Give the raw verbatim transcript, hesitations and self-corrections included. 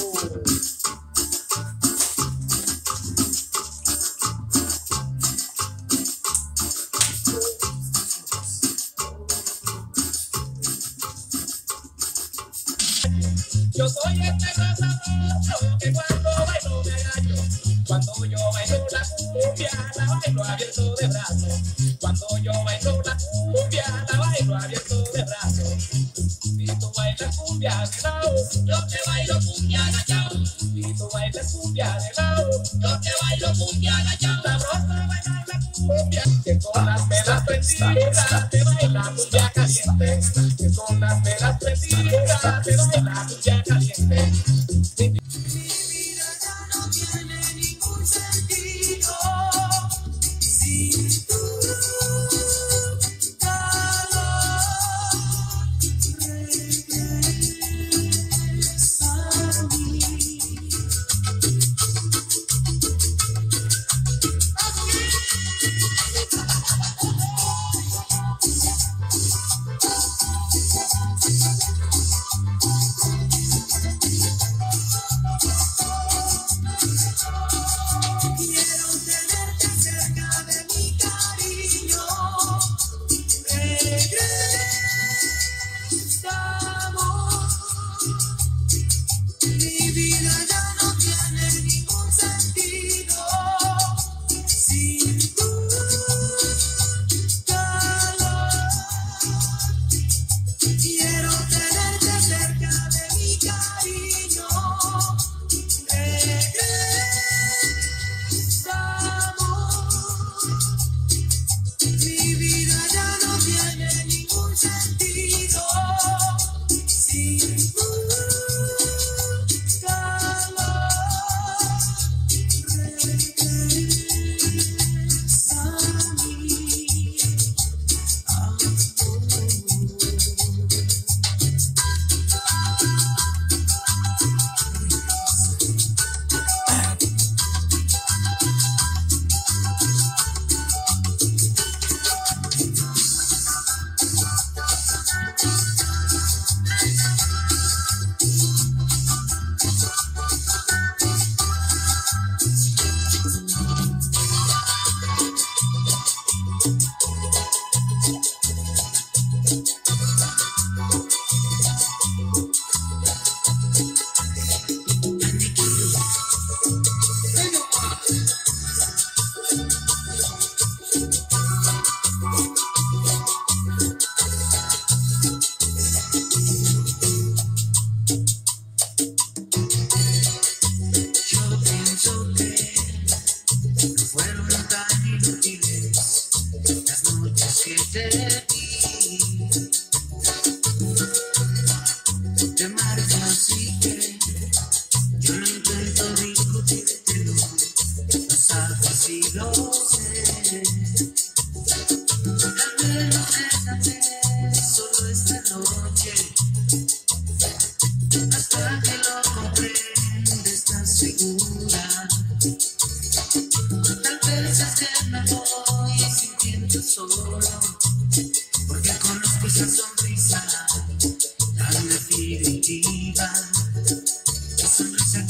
Yo soy este gozador que cuando bailo me agacho. Cuando yo bailo la cumbia, la bailo abierto de brazos. Cuando yo bailo la cumbia, la bailo abierto de brazos. Si tú bailas cumbia de lado, yo te bailo cumbia agachado. Si tú bailas cumbia de lado, yo te bailo cumbia agachado. Sabroso bailar la cumbia, que con las velas prendidas te baila cumbia caliente. Que con las velas prendidas te baila cumbia caliente. Mi vida ya no tiene ningún sentido sin tu calor. Regresa a mí. Sonrisa tan definitiva, esa sonrisa